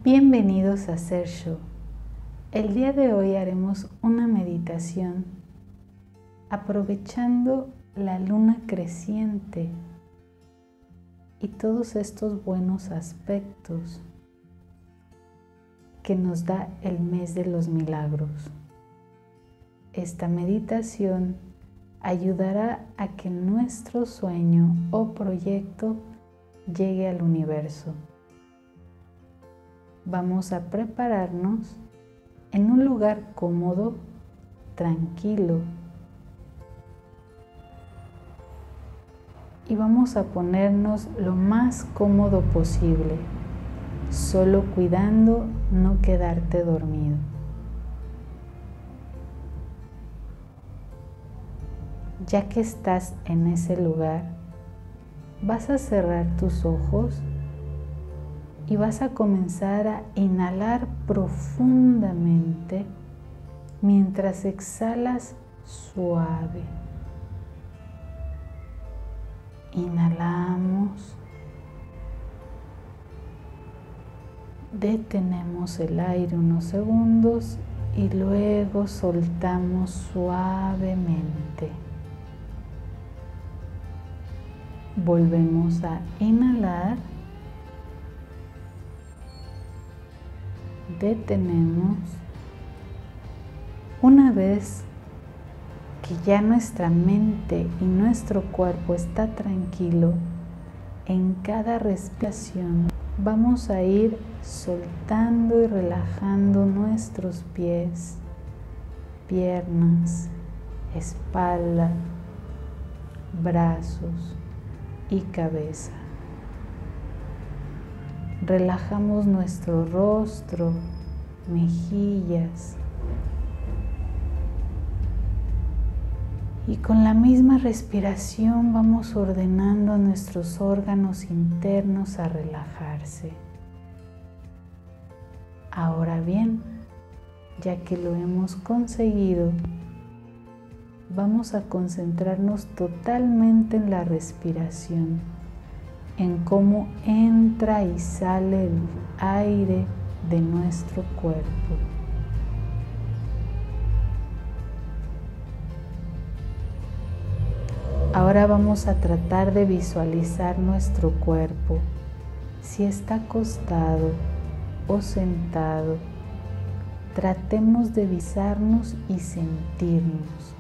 Bienvenidos a Sersho. El día de hoy haremos una meditación aprovechando la luna creciente y todos estos buenos aspectos que nos da el mes de los milagros. Esta meditación ayudará a que nuestro sueño o proyecto llegue al universo. Vamos a prepararnos en un lugar cómodo, tranquilo, y vamos a ponernos lo más cómodo posible, solo cuidando no quedarte dormido. Ya que estás en ese lugar, vas a cerrar tus ojos y vas a comenzar a inhalar profundamente mientras exhalas suave. Inhalamos, detenemos el aire unos segundos y luego soltamos suavemente. Volvemos a inhalar, detenemos. Una vez que ya nuestra mente y nuestro cuerpo está tranquilo, en cada respiración vamos a ir soltando y relajando nuestros pies, piernas, espalda, brazos y cabeza. Relajamos nuestro rostro, mejillas, y con la misma respiración vamos ordenando a nuestros órganos internos a relajarse. Ahora bien, ya que lo hemos conseguido, vamos a concentrarnos totalmente en la respiración, en cómo entra y sale el aire de nuestro cuerpo. Ahora vamos a tratar de visualizar nuestro cuerpo. Si está acostado o sentado, tratemos de visualizarnos y sentirnos.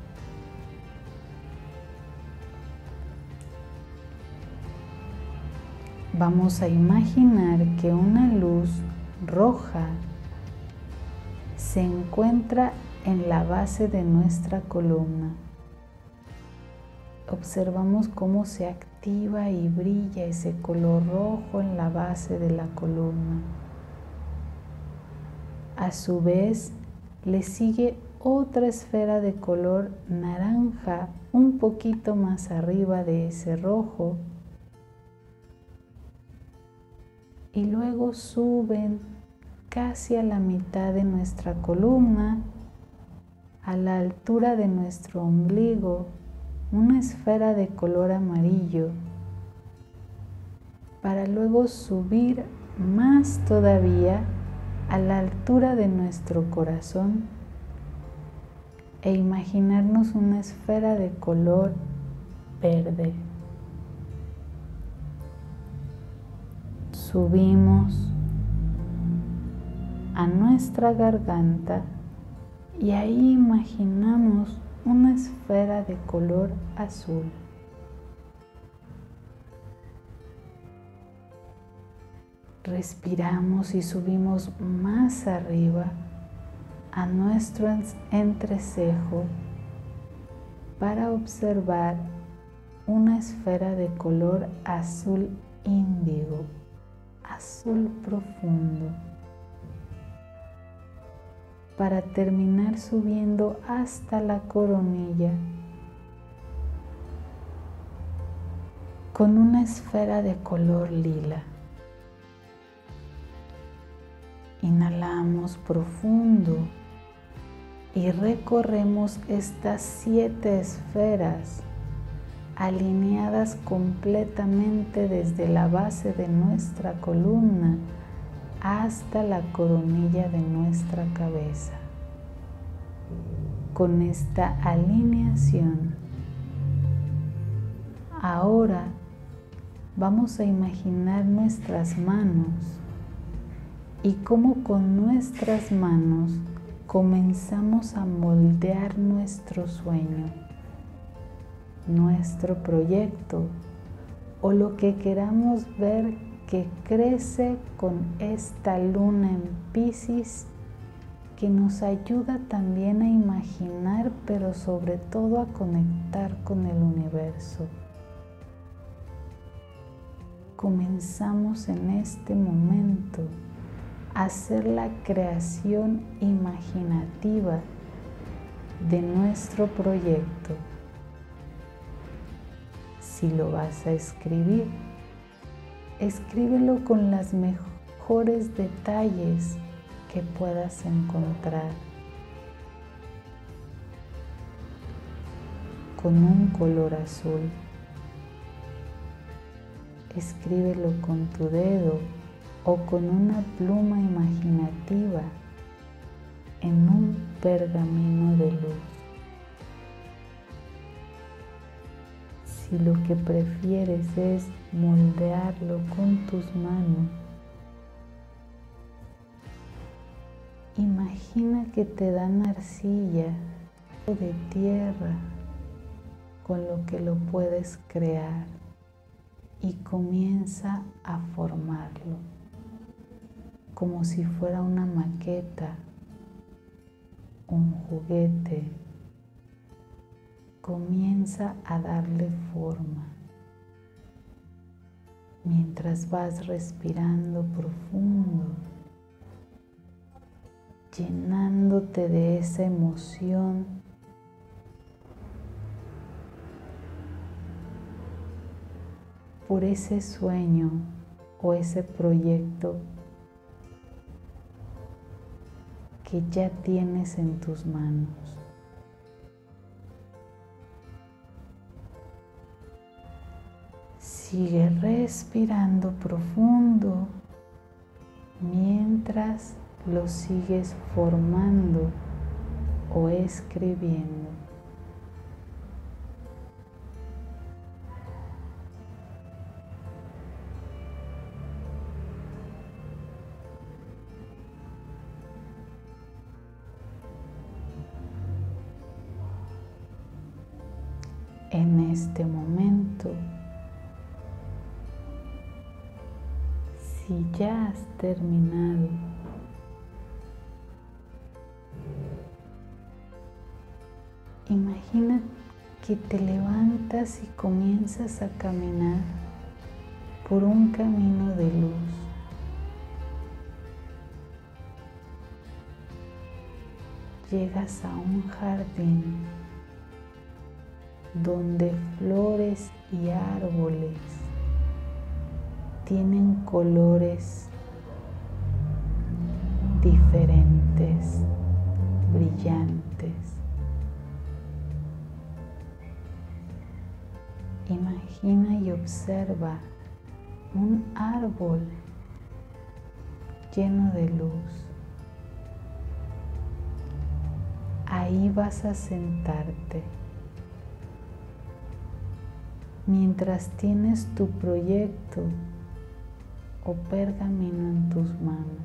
Vamos a imaginar que una luz roja se encuentra en la base de nuestra columna. Observamos cómo se activa y brilla ese color rojo en la base de la columna. A su vez, le sigue otra esfera de color naranja un poquito más arriba de ese rojo. Y luego suben casi a la mitad de nuestra columna, a la altura de nuestro ombligo, una esfera de color amarillo, para luego subir más todavía a la altura de nuestro corazón e imaginarnos una esfera de color verde. Subimos a nuestra garganta y ahí imaginamos una esfera de color azul. Respiramos y subimos más arriba a nuestro entrecejo para observar una esfera de color azul índigo, azul profundo, para terminar subiendo hasta la coronilla con una esfera de color lila. Inhalamos profundo y recorremos estas 7 esferas alineadas completamente desde la base de nuestra columna hasta la coronilla de nuestra cabeza. Con esta alineación, ahora vamos a imaginar nuestras manos y cómo con nuestras manos comenzamos a moldear nuestro sueño, nuestro proyecto o lo que queramos ver que crece con esta luna en Piscis, que nos ayuda también a imaginar, pero sobre todo a conectar con el universo. Comenzamos en este momento a hacer la creación imaginativa de nuestro proyecto. Si lo vas a escribir, escríbelo con los mejores detalles que puedas encontrar, con un color azul. Escríbelo con tu dedo o con una pluma imaginativa en un pergamino de luz. Si lo que prefieres es moldearlo con tus manos, imagina que te dan arcilla o de tierra con lo que lo puedes crear y comienza a formarlo como si fuera una maqueta, un juguete. Comienza a darle forma mientras vas respirando profundo, llenándote de esa emoción por ese sueño o ese proyecto que ya tienes en tus manos. Sigue respirando profundo mientras lo sigues formando o escribiendo. En este momento, si ya has terminado, imagina que te levantas y comienzas a caminar por un camino de luz. Llegas a un jardín donde flores y árboles tienen colores diferentes, brillantes. Imagina y observa un árbol lleno de luz. Ahí vas a sentarte mientras tienes tu proyecto o pergamino en tus manos.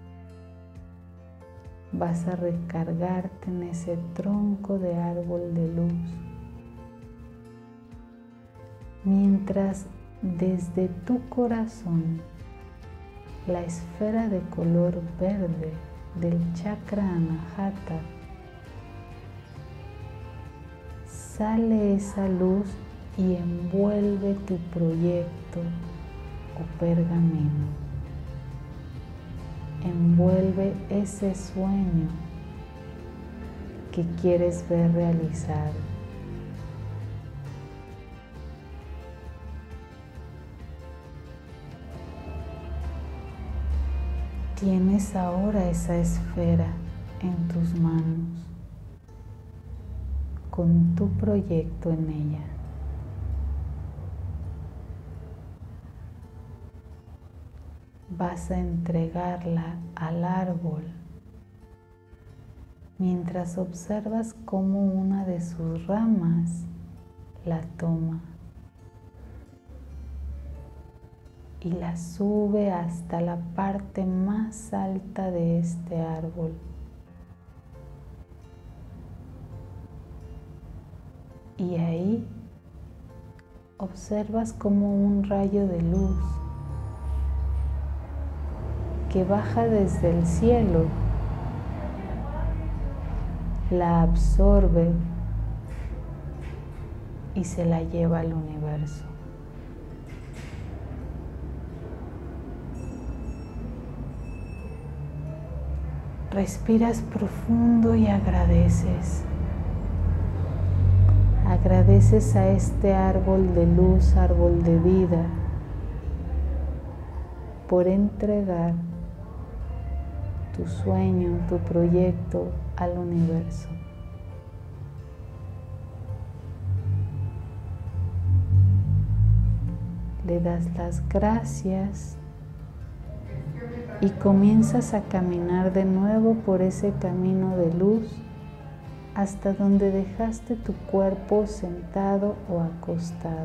Vas a recargarte en ese tronco de árbol de luz, mientras desde tu corazón la esfera de color verde del chakra Anahata sale esa luz y envuelve tu proyecto o pergamino. Envuelve ese sueño que quieres ver realizado. Tienes ahora esa esfera en tus manos, con tu proyecto en ella. vas a entregarla al árbol mientras observas cómo una de sus ramas la toma y la sube hasta la parte más alta de este árbol. Y ahí observas como un rayo de luz que baja desde el cielo la absorbe y se la lleva al universo. Respiras profundo y agradeces. Agradeces a este árbol de luz, árbol de vida, por entregar tu sueño, tu proyecto al universo. Le das las gracias y comienzas a caminar de nuevo por ese camino de luz hasta donde dejaste tu cuerpo sentado o acostado.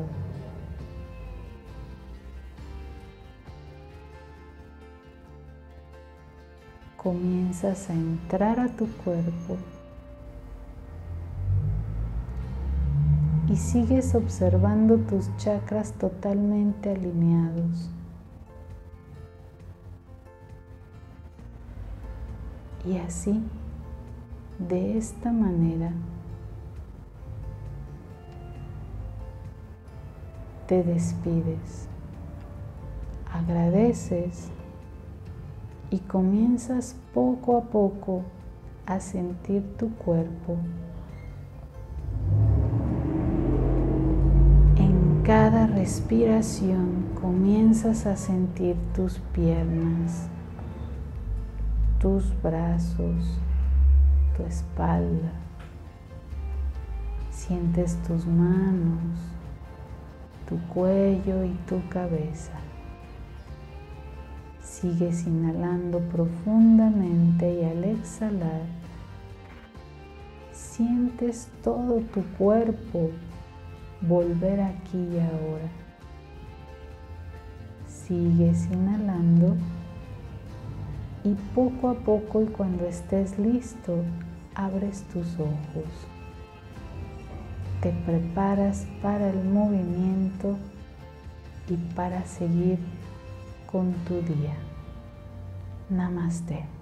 Comienzas a entrar a tu cuerpo y sigues observando tus chakras totalmente alineados. Y así, de esta manera, te despides, agradeces y comienzas poco a poco a sentir tu cuerpo. En cada respiración comienzas a sentir tus piernas, tus brazos, tu espalda. Sientes tus manos, tu cuello y tu cabeza. Sigues inhalando profundamente y al exhalar sientes todo tu cuerpo volver aquí y ahora. Sigues inhalando y poco a poco, y cuando estés listo, abres tus ojos. Te preparas para el movimiento y para seguir con tu día. Namaste.